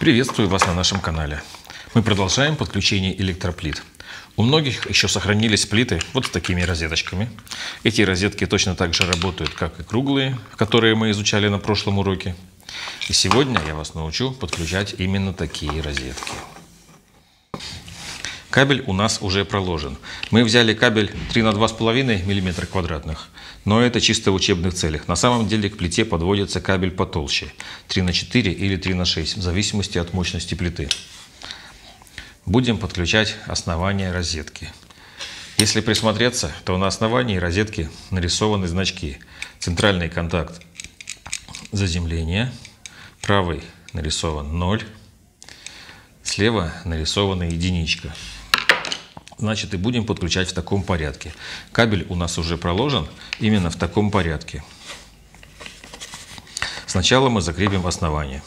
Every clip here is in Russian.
Приветствую вас на нашем канале. Мы продолжаем подключение электроплит. У многих еще сохранились плиты вот с такими розеточками. Эти розетки точно так же работают, как и круглые, которые мы изучали на прошлом уроке. И сегодня я вас научу подключать именно такие розетки. Кабель у нас уже проложен. Мы взяли кабель 3 на 2,5 мм квадратных, но это чисто в учебных целях. На самом деле к плите подводится кабель потолще, 3 на 4 или 3 на 6, в зависимости от мощности плиты. Будем подключать основание розетки. Если присмотреться, то на основании розетки нарисованы значки. Центральный контакт заземления, правый нарисован 0, слева нарисована единичка. Значит, и будем подключать в таком порядке. Кабель у нас уже проложен именно в таком порядке. Сначала мы закрепим основание.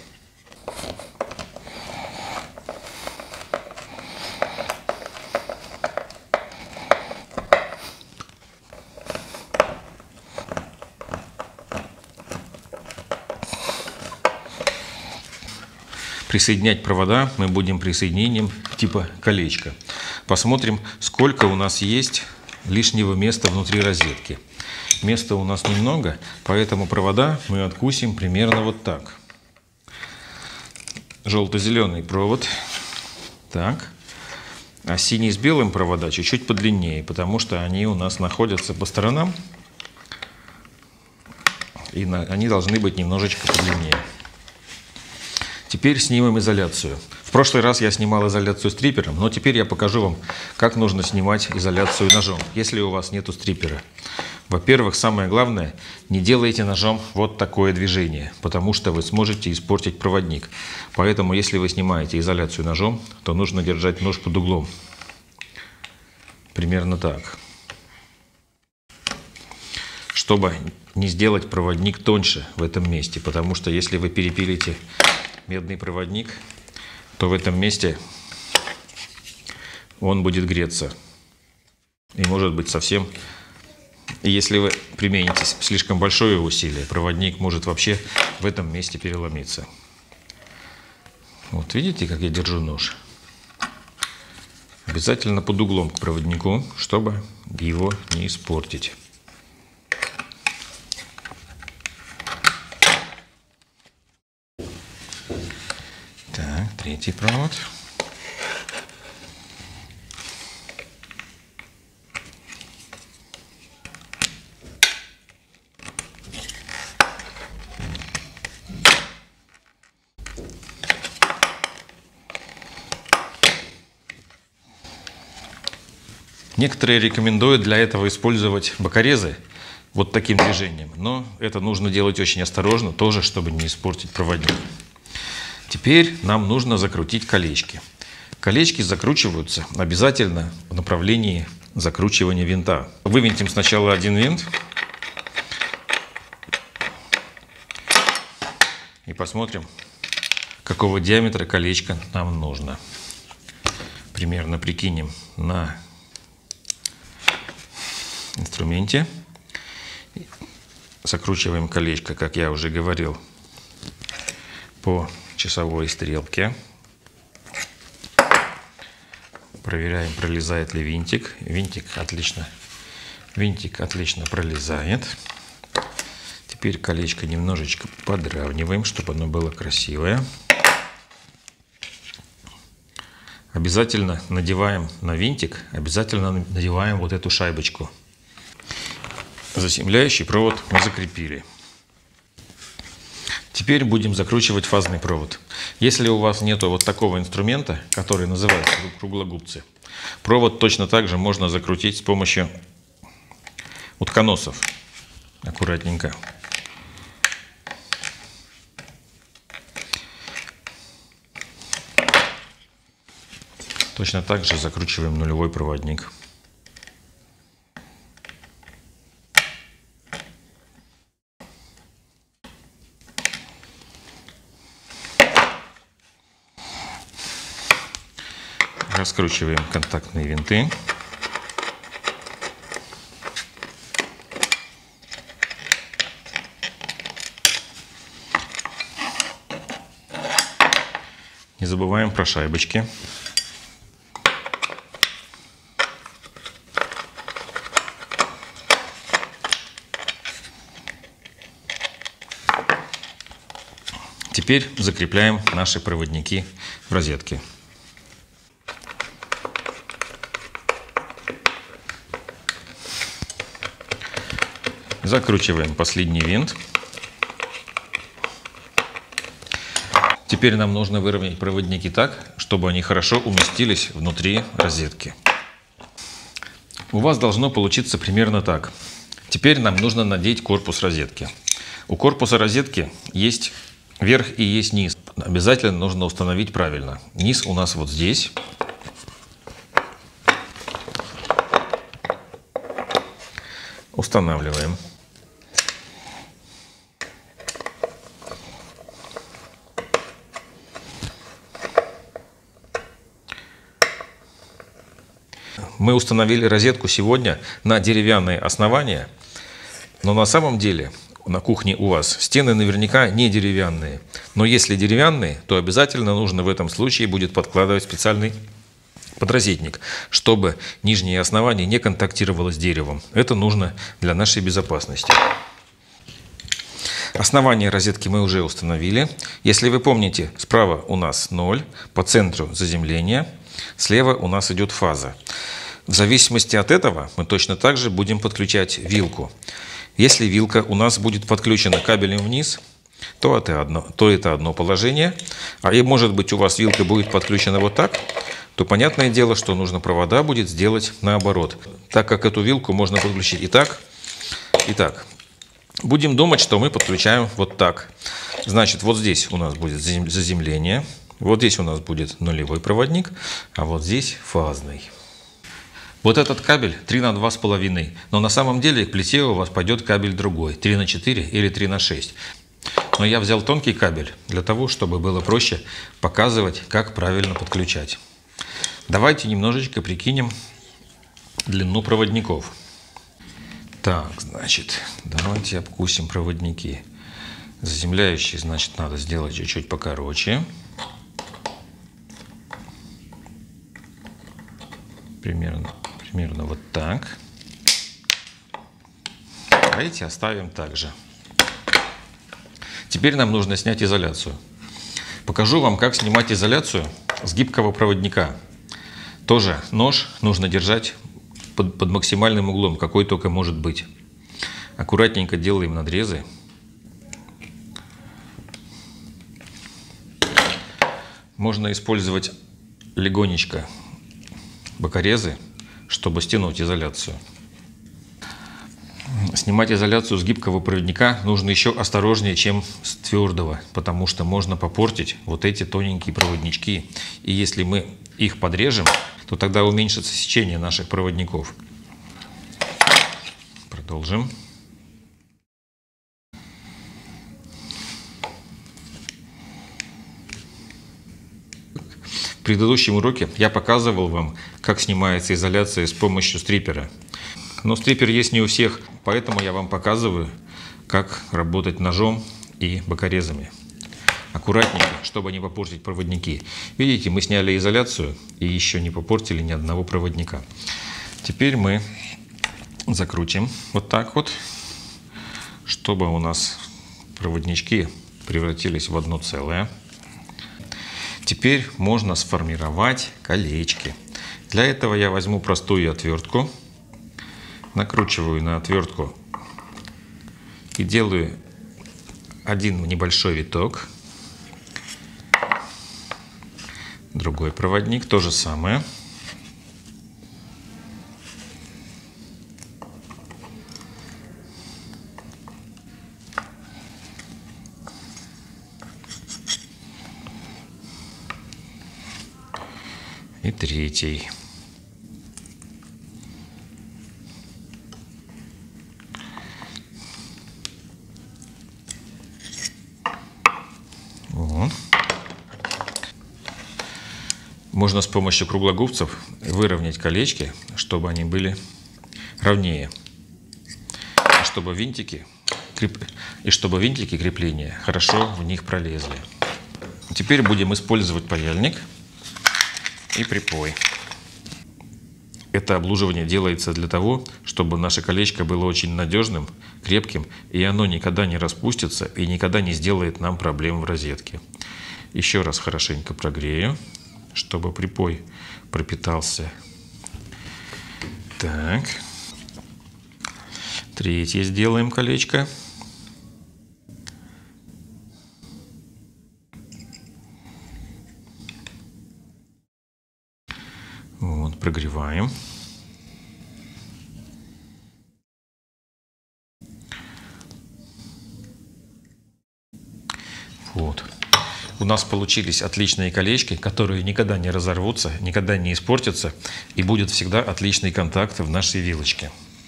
Присоединять провода мы будем присоединением типа колечко. Посмотрим, сколько у нас есть лишнего места внутри розетки. Места у нас немного, поэтому провода мы откусим примерно вот так. Желто-зеленый провод. Так. А синий с белым провода чуть-чуть подлиннее, потому что они у нас находятся по сторонам. И они должны быть немножечко подлиннее. Теперь снимем изоляцию. В прошлый раз я снимал изоляцию стрипером, но теперь я покажу вам, как нужно снимать изоляцию ножом, если у вас нету стрипера. Во-первых, самое главное, не делайте ножом вот такое движение, потому что вы сможете испортить проводник. Поэтому, если вы снимаете изоляцию ножом, то нужно держать нож под углом. Примерно так. Чтобы не сделать проводник тоньше в этом месте, потому что если вы перепилите медный проводник, то в этом месте он будет греться. И может быть совсем... И если вы примените слишком большое усилие, проводник может вообще в этом месте переломиться. Вот видите, как я держу нож? Обязательно под углом к проводнику, чтобы его не испортить. Так, третий провод. Некоторые рекомендуют для этого использовать бокорезы вот таким движением, но это нужно делать очень осторожно, тоже чтобы не испортить проводник. Теперь нам нужно закрутить колечки. Колечки закручиваются обязательно в направлении закручивания винта. Вывинтим сначала один винт и посмотрим, какого диаметра колечко нам нужно. Примерно прикинем на инструменте. Закручиваем колечко, как я уже говорил, по часовой стрелке. Проверяем, пролезает ли винтик. Винтик отлично пролезает. Теперь колечко немножечко подравниваем, чтобы оно было красивое. Обязательно надеваем на винтик, обязательно надеваем вот эту шайбочку. Заземляющий провод мы закрепили. Теперь будем закручивать фазный провод. Если у вас нету вот такого инструмента, который называется круглогубцы, провод точно так же можно закрутить с помощью утконосов. Аккуратненько. Точно так же закручиваем нулевой проводник. Раскручиваем контактные винты. Не забываем про шайбочки. Теперь закрепляем наши проводники в розетке. Закручиваем последний винт. Теперь нам нужно выровнять проводники так, чтобы они хорошо уместились внутри розетки. У вас должно получиться примерно так. Теперь нам нужно надеть корпус розетки. У корпуса розетки есть верх и есть низ. Обязательно нужно установить правильно. Низ у нас вот здесь. Устанавливаем. Мы установили розетку сегодня на деревянные основания, но на самом деле на кухне у вас стены наверняка не деревянные. Но если деревянные, то обязательно нужно в этом случае будет подкладывать специальный подрозетник, чтобы нижнее основание не контактировало с деревом. Это нужно для нашей безопасности. Основание розетки мы уже установили. Если вы помните, справа у нас 0, по центру заземление, слева у нас идет фаза. В зависимости от этого мы точно так же будем подключать вилку. Если вилка у нас будет подключена кабелем вниз, то это одно положение. А и может быть у вас вилка будет подключена вот так, то понятное дело, что нужно провода будет сделать наоборот. Так как эту вилку можно подключить и так, и так. Будем думать, что мы подключаем вот так. Значит, вот здесь у нас будет заземление, вот здесь у нас будет нулевой проводник, а вот здесь фазный. Вот этот кабель 3 на 2,5, но на самом деле к плите у вас пойдет кабель другой, 3 на 4 или 3 на 6. Но я взял тонкий кабель для того, чтобы было проще показывать, как правильно подключать. Давайте немножечко прикинем длину проводников. Так, значит, давайте обкусим проводники. Заземляющие, значит, надо сделать чуть-чуть покороче. Примерно вот так. А эти оставим так же. Теперь нам нужно снять изоляцию. Покажу вам, как снимать изоляцию с гибкого проводника. Тоже нож нужно держать под максимальным углом, какой только может быть. Аккуратненько делаем надрезы. Можно использовать легонечко бокорезы, чтобы стянуть изоляцию. Снимать изоляцию с гибкого проводника нужно еще осторожнее, чем с твердого, потому что можно попортить вот эти тоненькие проводнички. И если мы их подрежем, то тогда уменьшится сечение наших проводников. Продолжим. В предыдущем уроке я показывал вам, как снимается изоляция с помощью стриппера. Но стриппер есть не у всех, поэтому я вам показываю, как работать ножом и бокорезами. Аккуратненько, чтобы не попортить проводники. Видите, мы сняли изоляцию и еще не попортили ни одного проводника. Теперь мы закрутим вот так вот, чтобы у нас проводнички превратились в одно целое. Теперь можно сформировать колечки. Для этого я возьму простую отвертку, накручиваю на отвертку и делаю один небольшой виток. Другой проводник, то же самое. И третий. Вот. Можно с помощью круглогубцев выровнять колечки, чтобы они были ровнее. И чтобы винтики крепления хорошо в них пролезли. Теперь будем использовать паяльник и припой. Это облуживание делается для того, чтобы наше колечко было очень надежным, крепким, и оно никогда не распустится и никогда не сделает нам проблем в розетке. Еще раз хорошенько прогрею, чтобы припой пропитался. Так. Третье сделаем колечко. Вот, прогреваем. Вот. У нас получились отличные колечки, которые никогда не разорвутся, никогда не испортятся, и будет всегда отличный контакт в нашей вилочке.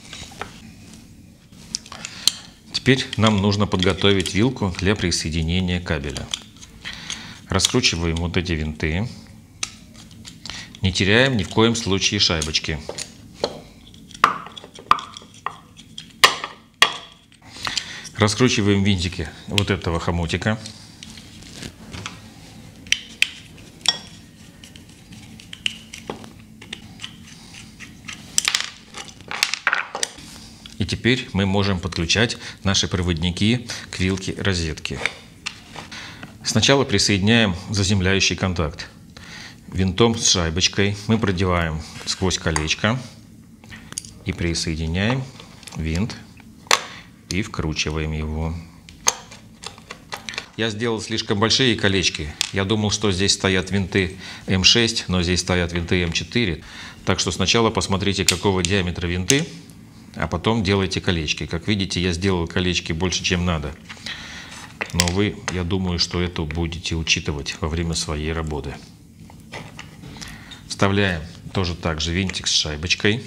Теперь нам нужно подготовить вилку для присоединения кабеля. Раскручиваем вот эти винты. Не теряем ни в коем случае шайбочки. Раскручиваем винтики вот этого хомутика. И теперь мы можем подключать наши проводники к вилке розетки. Сначала присоединяем заземляющий контакт. Винтом с шайбочкой мы продеваем сквозь колечко и присоединяем винт и вкручиваем его. Я сделал слишком большие колечки. Я думал, что здесь стоят винты М6, но здесь стоят винты М4. Так что сначала посмотрите, какого диаметра винты, а потом делайте колечки. Как видите, я сделал колечки больше, чем надо. Но вы, я думаю, что это будете учитывать во время своей работы. Вставляем тоже так же винтик с шайбочкой.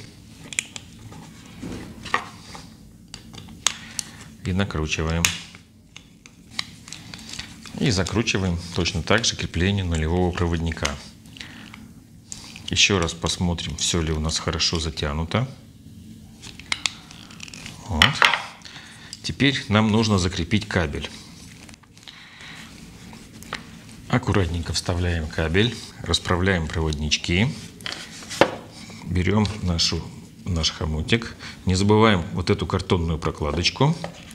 И накручиваем. И закручиваем точно так же крепление нулевого проводника. Еще раз посмотрим, все ли у нас хорошо затянуто. Вот. Теперь нам нужно закрепить кабель. Аккуратненько вставляем кабель, расправляем проводнички, берем наш хомутик, не забываем вот эту картонную прокладочку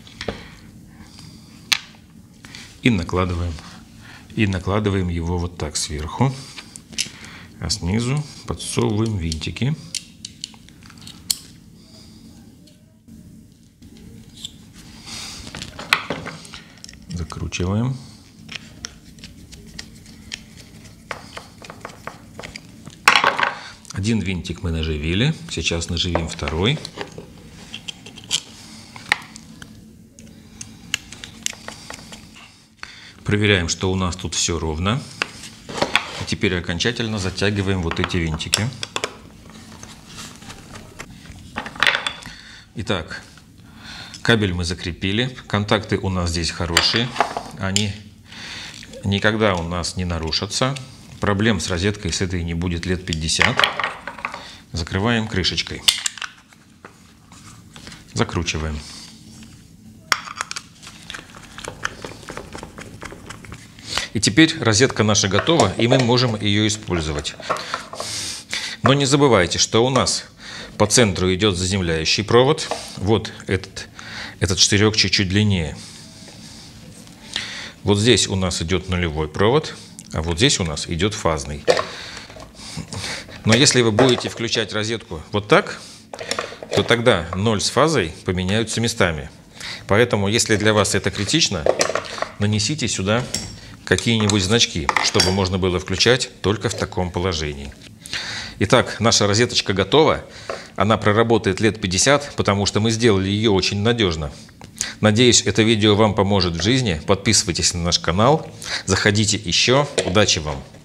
и накладываем его вот так сверху, а снизу подсовываем винтики. Закручиваем. Один винтик мы наживили, сейчас наживим второй. Проверяем, что у нас тут все ровно. И теперь окончательно затягиваем вот эти винтики. Итак, кабель мы закрепили. Контакты у нас здесь хорошие. Они никогда у нас не нарушатся. Проблем с розеткой с этой не будет лет 50. Закрываем крышечкой. Закручиваем. И теперь розетка наша готова, и мы можем ее использовать. Но не забывайте, что у нас по центру идет заземляющий провод. Вот этот штырек чуть-чуть длиннее. Вот здесь у нас идет нулевой провод, а вот здесь у нас идет фазный. Но если вы будете включать розетку вот так, то тогда 0 с фазой поменяются местами. Поэтому, если для вас это критично, нанесите сюда какие-нибудь значки, чтобы можно было включать только в таком положении. Итак, наша розеточка готова. Она проработает лет 50, потому что мы сделали ее очень надежно. Надеюсь, это видео вам поможет в жизни. Подписывайтесь на наш канал. Заходите еще. Удачи вам!